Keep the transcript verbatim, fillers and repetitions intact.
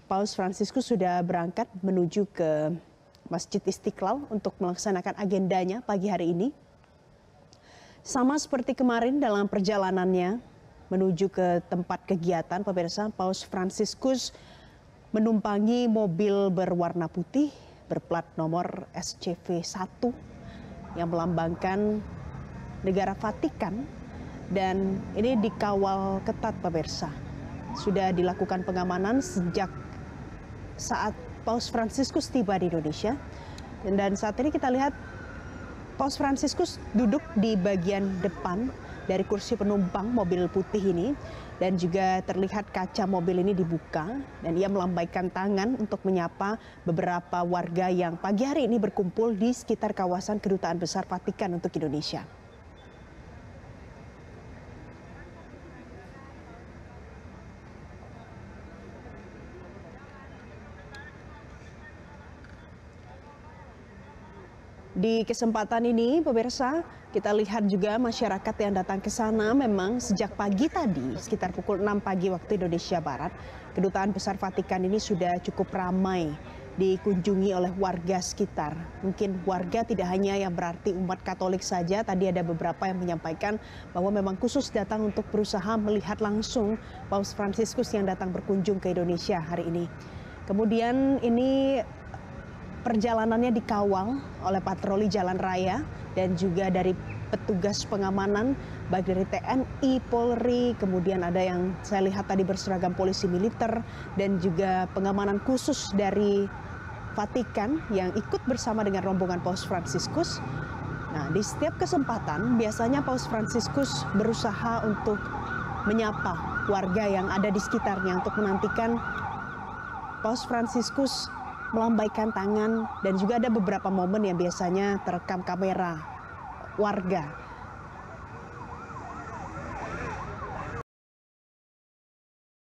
Paus Fransiskus sudah berangkat menuju ke Masjid Istiqlal untuk melaksanakan agendanya pagi hari ini. Sama seperti kemarin dalam perjalanannya menuju ke tempat kegiatan, pemirsa, Paus Fransiskus menumpangi mobil berwarna putih berplat nomor S C V satu yang melambangkan negara Vatikan, dan ini dikawal ketat, pemirsa. Sudah dilakukan pengamanan sejak saat Paus Fransiskus tiba di Indonesia, dan saat ini kita lihat Paus Fransiskus duduk di bagian depan dari kursi penumpang mobil putih ini, dan juga terlihat kaca mobil ini dibuka dan ia melambaikan tangan untuk menyapa beberapa warga yang pagi hari ini berkumpul di sekitar kawasan Kedutaan Besar Vatikan untuk Indonesia. Di kesempatan ini, pemirsa, kita lihat juga masyarakat yang datang ke sana memang sejak pagi tadi, sekitar pukul enam pagi waktu Indonesia Barat, Kedutaan Besar Vatikan ini sudah cukup ramai dikunjungi oleh warga sekitar. Mungkin warga tidak hanya yang berarti umat Katolik saja, tadi ada beberapa yang menyampaikan bahwa memang khusus datang untuk berusaha melihat langsung Paus Fransiskus yang datang berkunjung ke Indonesia hari ini. Kemudian ini perjalanannya dikawal oleh patroli jalan raya dan juga dari petugas pengamanan baik dari T N I, Polri, kemudian ada yang saya lihat tadi berseragam polisi militer, dan juga pengamanan khusus dari Vatikan yang ikut bersama dengan rombongan Paus Fransiskus. Nah, di setiap kesempatan biasanya Paus Fransiskus berusaha untuk menyapa warga yang ada di sekitarnya untuk menantikan Paus Fransiskus melambaikan tangan, dan juga ada beberapa momen yang biasanya terekam kamera warga